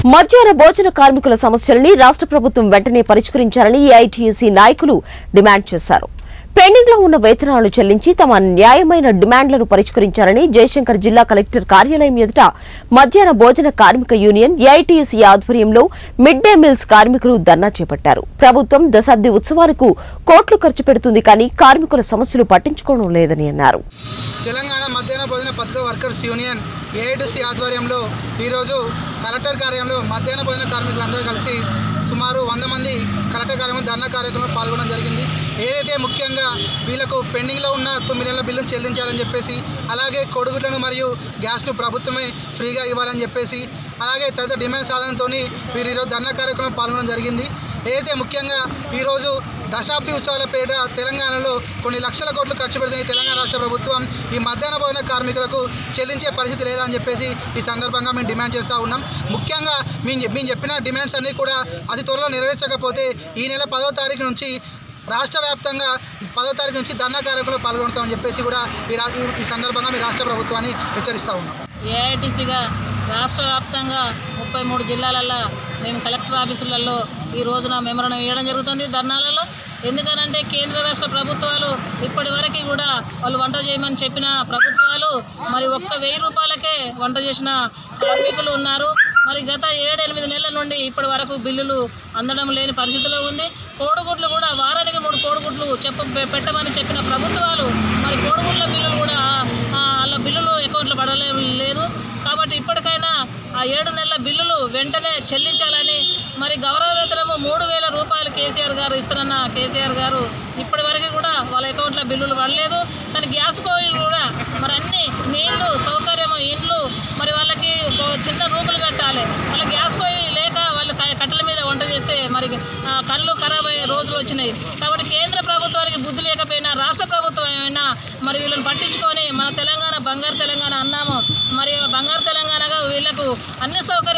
మధ్యాహ్న భోజన కార్మికుల సమస్యలని రాష్ట్ర ప్రభుత్వం వెంటనే పరిష్కరించాలని ఏఐటీయూసీ నాయకులు డిమాండ్ చేశారు. పెండింగ్ లో ఉన్న వేతనాలు చెల్లించి తమ న్యాయమైన డిమాండ్లను పరిష్కరించాలని జయశంకర్ జిల్లా కలెక్టర్ కార్యాలయం ఎదుట మధ్యాహ్న భోజన కార్మిక యూనియన్ ఏఐటీయూసీ ఆధ్వర్యంలో మిడ్ డే మీల్స్ కార్మికులు ధర్నా చేపట్టారు. ప్రభుత్వం దశాబ్ది ఉత్సవాలకు కోట్లు ఖర్చు పెడుతుంది కానీ కార్మికుల సమస్యలు పట్టించుకోవడం లేదని అన్నారు. తెలంగాణ మధ్యాహ్న భోజన పథక వర్కర్స్ యూనియన్ ఏఐటీయూసీ ఆధ్వర్యంలో ఈరోజు కలెక్టర్ కార్యాలయంలో మధ్యాహ్న భోజన కార్మికులందరూ కలిసి సుమారు 100 మంది కలెక్టర్ కార్యాలయం ధర్నా కార్యక్రమంలో పాల్గొనడం జరిగింది. ఏదైతే ముఖ్యంగా వీళ్ళకు పెండింగ్లో ఉన్న 9 నెలల బిల్లును చెల్లించాలని చెప్పేసి, అలాగే కోడిగుడ్లను మరియు గ్యాస్ను ప్రభుత్వమే ఫ్రీగా ఇవ్వాలని చెప్పేసి, అలాగే తదితర డిమాండ్ సాధనతో వీరు ఈరోజు ధర్నా కార్యక్రమం పాల్గొనడం జరిగింది. ఏదైతే ముఖ్యంగా ఈరోజు దశాబ్ది ఉత్సవాల పేరిట తెలంగాణలో కొన్ని లక్షల కోట్లు ఖర్చు పెడుతుంది తెలంగాణ రాష్ట్ర ప్రభుత్వం. ఈ మధ్యాహ్న భోజన కార్మికులకు చెల్లించే పరిస్థితి లేదని చెప్పేసి ఈ సందర్భంగా మేము డిమాండ్ చేస్తూ ఉన్నాం. ముఖ్యంగా మేము చెప్పిన డిమాండ్స్ అన్నీ కూడా అతి త్వరలో నెరవేర్చకపోతే ఈ నెల 10వ తారీఖు నుంచి రాష్ట్ర వ్యాప్తంగా 10వ తారీఖు నుంచి ధర్నా కార్యక్రమంలో పాల్గొంటామని చెప్పేసి కూడా ఈ సందర్భంగా మీ రాష్ట్ర ప్రభుత్వాన్ని హెచ్చరిస్తూ ఉన్నాం. ఏఐటీసీగా రాష్ట్ర వ్యాప్తంగా 33 జిల్లాలలో మేము కలెక్టర్ ఆఫీసులలో ఈ రోజున మెమరణం ఇవ్వడం జరుగుతుంది ధర్నాలలో. ఎందుకనంటే కేంద్ర రాష్ట్ర ప్రభుత్వాలు ఇప్పటి వరకు కూడా వాళ్ళు వంట చేయమని చెప్పిన ప్రభుత్వాలు మరి 1000 రూపాయలకే వంట చేసిన కార్మికులు ఉన్నారు. మరి గత 7-8 నెలల నుండి ఇప్పటి వరకు బిల్లులు అందడం లేని పరిస్థితిలో ఉంది. కోడిగుడ్లు కూడా వారానికి 3 కోడిగుడ్లు పెట్టమని చెప్పిన ప్రభుత్వాలు మరి కోడిగుడ్ల బిల్లులు కూడా వాళ్ళ బిల్లులు అకౌంట్లో పడలేదు. కాబట్టి ఇప్పటికైనా ఆ 7 నెలల బిల్లులు వెంటనే చెల్లించాలని, మరి గౌరవ వేతనము 3000 రూపాయలు కేసీఆర్ గారు ఇస్తున్న కేసీఆర్ గారు ఇప్పటి వరకు కూడా వాళ్ళ అకౌంట్లో బిల్లులు పడలేదు. కానీ గ్యాస్ పొయ్యిలు కూడా మరి అన్ని నీళ్లు సౌకర్యము ఇండ్లు మరి వాళ్ళకి చిన్న రూపులు కట్టాలి. వాళ్ళ గ్యాస్ పొయ్యి లేక వాళ్ళు కట్టెల మీద వంట చేస్తే మరి కళ్ళు ఖరాబ్ అయ్యే రోజులు వచ్చినాయి. కాబట్టి కేంద్ర ప్రభుత్వానికి బుద్ధి లేకపోయినా రాష్ట్ర ప్రభుత్వం ఏమైనా మరి వీళ్ళని పట్టించుకొని మన తెలంగాణ బంగారు తెలంగాణ అన్నాము. మరి బంగారు తెలంగాణగా వీళ్లకు అన్ని సౌకర్యాలు